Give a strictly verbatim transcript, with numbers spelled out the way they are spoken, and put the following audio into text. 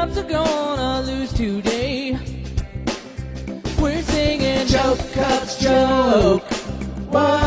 Cubs are gonna lose today. We're singing Choke, Cubs, choke. Why?